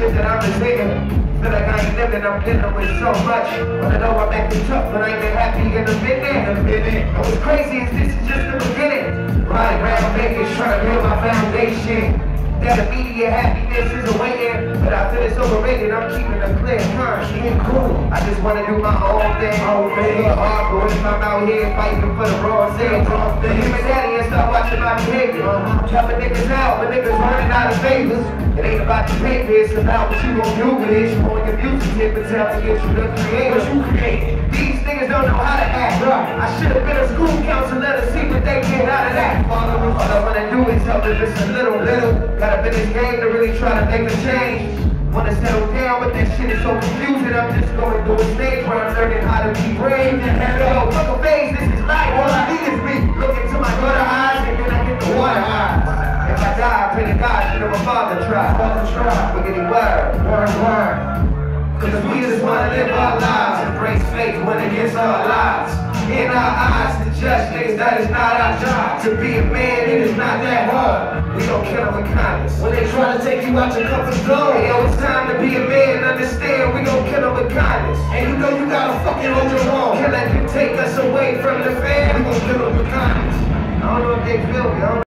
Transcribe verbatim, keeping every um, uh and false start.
shit that I'm resenting. Feel like I ain't living, I'm dealing with so much. Wanna know I'm acting tough, but I ain't been happy in a minute. In a minute. And what's crazy is this is just the beginning. Riding around Vegas, trying to build my foundation. That immediate happiness is awaiting, but I feel it's overrated. I'm keeping a clear conscience. She ain't cool. I just wanna do my own thing. Own thing. Hard, but if I'm out here fighting for the wrong thing, wrong thing. Him and daddy and start watching my behavior. Uh-huh. Helping niggas out, but niggas running out of favors. It ain't about the paper, it's about what you gon' do with it. You want your music tip and tell to get you to create what you create. These niggas don't know how to act. Right. I should've been a school counselor to see what they get out of that. All I wanna do is help if it's a little, little. Got up in this game to really try to make a change. Wanna settle down, but that shit is so confusing. I'm just going through a stage where I'm learning how to be brave. Yo, fuck a phase, this is life. All I need is me. Look into my gutter eyes and then I get the water eyes. If I die, I pray to God, should have my father try. Father try. We're getting word, word, word. Cause we just wanna live our lives, embrace faith when it gets our lives. In our eyes, to judge niggas, that is not our job. To be a man, it is not that hard. We don't kill them with kindness. When they try to take you out your comfort zone, hey, yo, it's time to be a man, understand, we gon' kill them with kindness. And you know you gotta fucking hold your own. Can't let you take us away from the fam, we gon' kill them with kindness. I don't know if they feel me, I don't